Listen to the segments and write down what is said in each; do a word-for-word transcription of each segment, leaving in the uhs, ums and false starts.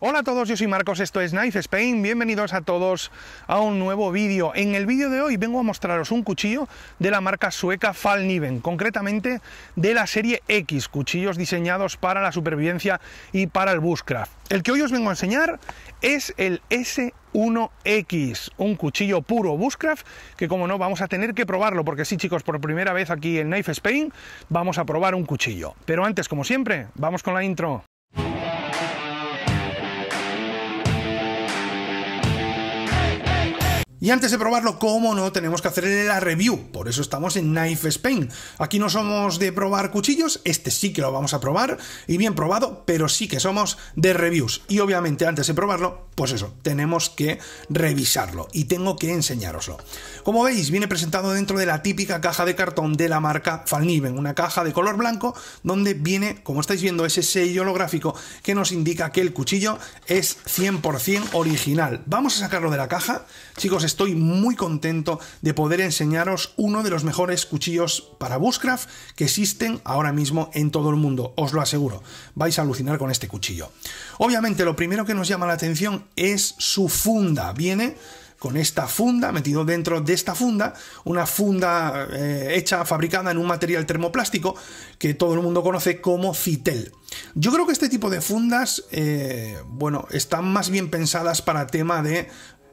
Hola a todos, yo soy Marcos, esto es Knife Spain, bienvenidos a todos a un nuevo vídeo. En el vídeo de hoy vengo a mostraros un cuchillo de la marca sueca Fallkniven, concretamente de la serie X, cuchillos diseñados para la supervivencia y para el bushcraft. El que hoy os vengo a enseñar es el ese uno equis, un cuchillo puro bushcraft que, como no, vamos a tener que probarlo, porque sí, chicos, por primera vez aquí en Knife Spain vamos a probar un cuchillo. Pero antes, como siempre, vamos con la intro. Y antes de probarlo, cómo no, tenemos que hacerle la review, por eso estamos en Knife Spain. Aquí no somos de probar cuchillos, este sí que lo vamos a probar, y bien probado, pero sí que somos de reviews. Y obviamente antes de probarlo, pues eso, tenemos que revisarlo, y tengo que enseñároslo. Como veis, viene presentado dentro de la típica caja de cartón de la marca Fallkniven, una caja de color blanco, donde viene, como estáis viendo, ese sello holográfico que nos indica que el cuchillo es cien por cien original. Vamos a sacarlo de la caja, chicos. Estoy muy contento de poder enseñaros uno de los mejores cuchillos para bushcraft que existen ahora mismo en todo el mundo, os lo aseguro. Vais a alucinar con este cuchillo. Obviamente lo primero que nos llama la atención es su funda. Viene con esta funda, metido dentro de esta funda, una funda eh, hecha, fabricada en un material termoplástico que todo el mundo conoce como Cytel. Yo creo que este tipo de fundas, eh, bueno, están más bien pensadas para tema de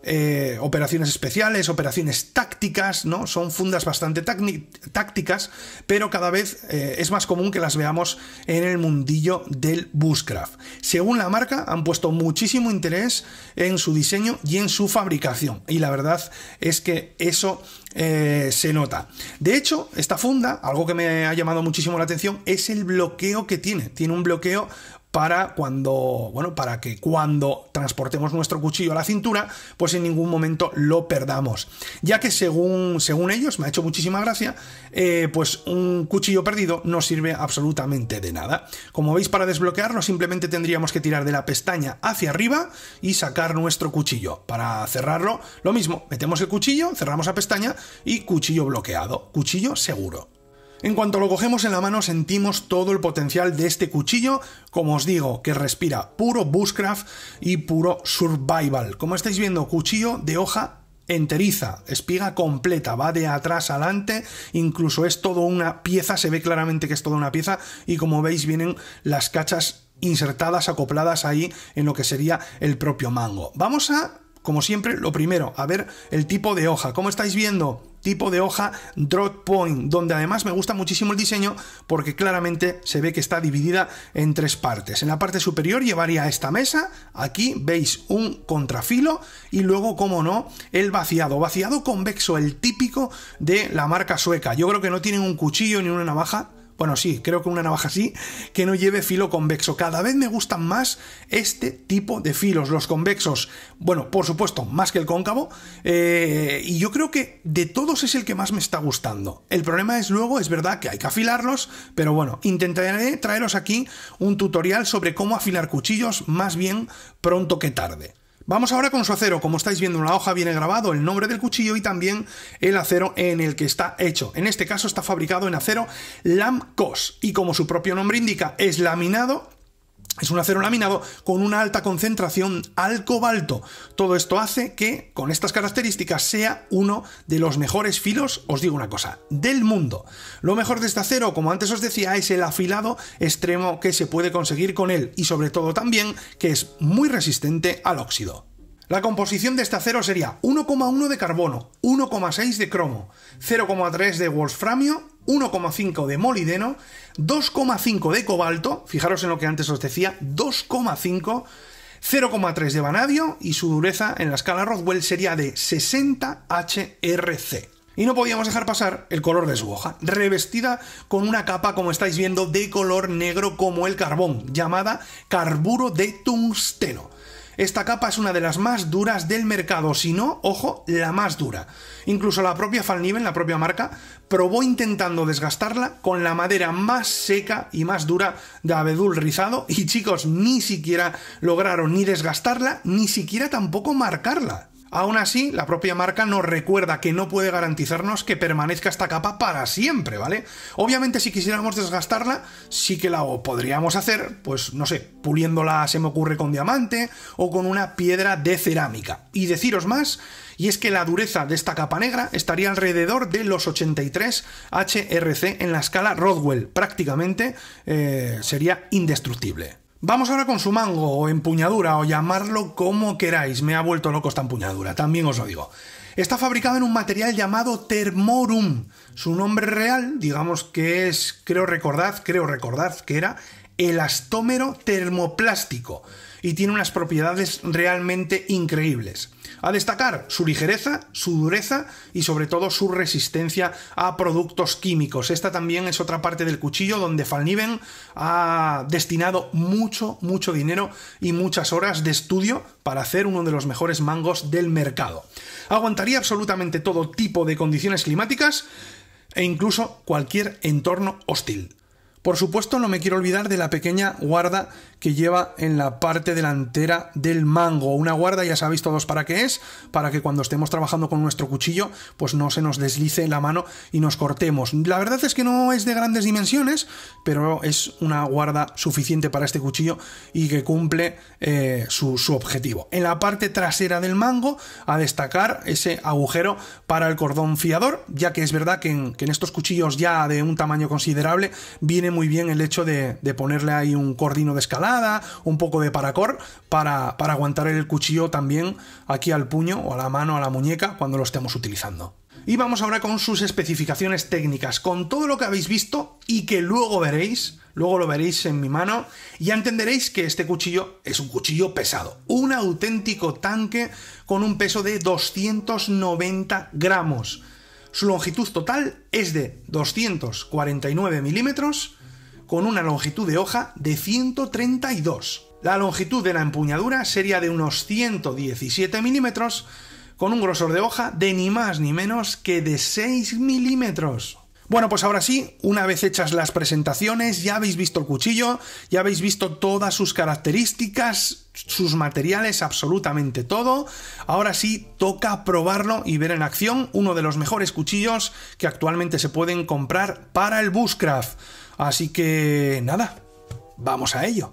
Eh, operaciones especiales, operaciones tácticas, ¿no? Son fundas bastante tácticas, pero cada vez eh, es más común que las veamos en el mundillo del bushcraft. Según la marca, han puesto muchísimo interés en su diseño y en su fabricación, y la verdad es que eso eh, se nota. De hecho, esta funda, algo que me ha llamado muchísimo la atención, es el bloqueo que tiene. Tiene un bloqueo para cuando, bueno, para que cuando transportemos nuestro cuchillo a la cintura, pues en ningún momento lo perdamos. Ya que según, según ellos, me ha hecho muchísima gracia, eh, pues un cuchillo perdido no sirve absolutamente de nada. Como veis, para desbloquearlo simplemente tendríamos que tirar de la pestaña hacia arriba y sacar nuestro cuchillo. Para cerrarlo, lo mismo, metemos el cuchillo, cerramos la pestaña y cuchillo bloqueado, cuchillo seguro. En cuanto lo cogemos en la mano, sentimos todo el potencial de este cuchillo, como os digo, que respira puro bushcraft y puro survival. Como estáis viendo, cuchillo de hoja enteriza, espiga completa, va de atrás adelante, incluso es todo una pieza, se ve claramente que es toda una pieza, y como veis vienen las cachas insertadas, acopladas ahí en lo que sería el propio mango. Vamos a, como siempre, lo primero, a ver el tipo de hoja. Como estáis viendo, tipo de hoja drop point, donde además me gusta muchísimo el diseño porque claramente se ve que está dividida en tres partes. En la parte superior llevaría esta mesa, aquí veis un contrafilo y luego, como no, el vaciado, vaciado convexo, el típico de la marca sueca. Yo creo que no tienen un cuchillo ni una navaja. Bueno, sí, creo que una navaja sí, que no lleve filo convexo. Cada vez me gustan más este tipo de filos, los convexos. Bueno, por supuesto, más que el cóncavo. Eh, y yo creo que de todos es el que más me está gustando. El problema es luego, es verdad que hay que afilarlos, pero bueno, intentaré traeros aquí un tutorial sobre cómo afilar cuchillos, más bien pronto que tarde. Vamos ahora con su acero. Como estáis viendo, en la hoja viene grabado el nombre del cuchillo y también el acero en el que está hecho. En este caso está fabricado en acero Lamcos y, como su propio nombre indica, es laminado. Es un acero laminado con una alta concentración al cobalto. Todo esto hace que, con estas características, sea uno de los mejores filos, os digo una cosa, del mundo. Lo mejor de este acero, como antes os decía, es el afilado extremo que se puede conseguir con él, y sobre todo también que es muy resistente al óxido. La composición de este acero sería uno coma uno de carbono, uno coma seis de cromo, cero coma tres de wolframio, uno coma cinco de molibdeno, dos coma cinco de cobalto, fijaros en lo que antes os decía, dos coma cinco, cero coma tres de vanadio, y su dureza en la escala Rodwell sería de sesenta H R C. Y no podíamos dejar pasar el color de su hoja, revestida con una capa, como estáis viendo, de color negro como el carbón, llamada carburo de tungsteno. Esta capa es una de las más duras del mercado, si no, ojo, la más dura. Incluso la propia Fallkniven, la propia marca, probó intentando desgastarla con la madera más seca y más dura de abedul rizado, y chicos, ni siquiera lograron ni desgastarla, ni siquiera tampoco marcarla. Aún así, la propia marca nos recuerda que no puede garantizarnos que permanezca esta capa para siempre, ¿vale? Obviamente, si quisiéramos desgastarla, sí que la podríamos hacer, pues no sé, puliéndola, se me ocurre, con diamante o con una piedra de cerámica. Y deciros más, y es que la dureza de esta capa negra estaría alrededor de los ochenta y tres H R C en la escala Rodwell. Prácticamente eh, sería indestructible. Vamos ahora con su mango o empuñadura, o llamarlo como queráis. Me ha vuelto loco esta empuñadura, también os lo digo. Está fabricado en un material llamado Thermorum. Su nombre real, digamos que es, creo recordad, creo recordad que era elastómero termoplástico, y tiene unas propiedades realmente increíbles. A destacar su ligereza, su dureza y sobre todo su resistencia a productos químicos. Esta también es otra parte del cuchillo donde Falniven ha destinado mucho, mucho dinero y muchas horas de estudio para hacer uno de los mejores mangos del mercado. Aguantaría absolutamente todo tipo de condiciones climáticas e incluso cualquier entorno hostil. Por supuesto, no me quiero olvidar de la pequeña guarda que lleva en la parte delantera del mango. Una guarda, ya sabéis todos para qué es, para que cuando estemos trabajando con nuestro cuchillo, pues no se nos deslice la mano y nos cortemos. La verdad es que no es de grandes dimensiones, pero es una guarda suficiente para este cuchillo y que cumple eh, su, su objetivo. En la parte trasera del mango, a destacar ese agujero para el cordón fiador, ya que es verdad que en, que en estos cuchillos ya de un tamaño considerable viene muy bien el hecho de, de ponerle ahí un cordino de escalada, un poco de paracord para, para aguantar el cuchillo también aquí al puño o a la mano, a la muñeca, cuando lo estemos utilizando. Y vamos ahora con sus especificaciones técnicas, con todo lo que habéis visto y que luego veréis, luego lo veréis en mi mano, y ya entenderéis que este cuchillo es un cuchillo pesado, un auténtico tanque con un peso de doscientos noventa gramos. Su longitud total es de doscientos cuarenta y nueve milímetros, con una longitud de hoja de ciento treinta y dos. La longitud de la empuñadura sería de unos ciento diecisiete milímetros, con un grosor de hoja de ni más ni menos que de seis milímetros. Bueno, pues ahora sí, una vez hechas las presentaciones, ya habéis visto el cuchillo, ya habéis visto todas sus características, sus materiales, absolutamente todo. Ahora sí, toca probarlo y ver en acción uno de los mejores cuchillos que actualmente se pueden comprar para el bushcraft. Así que nada, vamos a ello.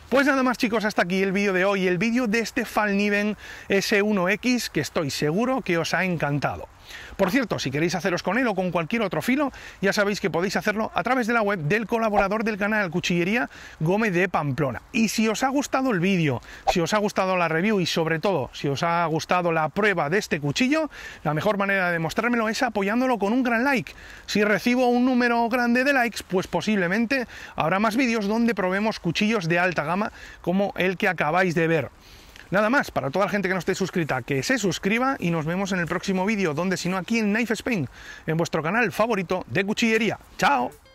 Pues nada más, chicos, hasta aquí el vídeo de hoy, el vídeo de este Fallkniven ese uno equis que estoy seguro que os ha encantado. Por cierto, si queréis haceros con él o con cualquier otro filo, ya sabéis que podéis hacerlo a través de la web del colaborador del canal Cuchillería Gómez de Pamplona. Y si os ha gustado el vídeo, si os ha gustado la review y sobre todo si os ha gustado la prueba de este cuchillo, la mejor manera de demostrármelo es apoyándolo con un gran like. Si recibo un número grande de likes, pues posiblemente habrá más vídeos donde probemos cuchillos de alta gama como el que acabáis de ver. Nada más, para toda la gente que no esté suscrita, que se suscriba y nos vemos en el próximo vídeo, donde si no aquí en Knife Spain, en vuestro canal favorito de cuchillería. ¡Chao!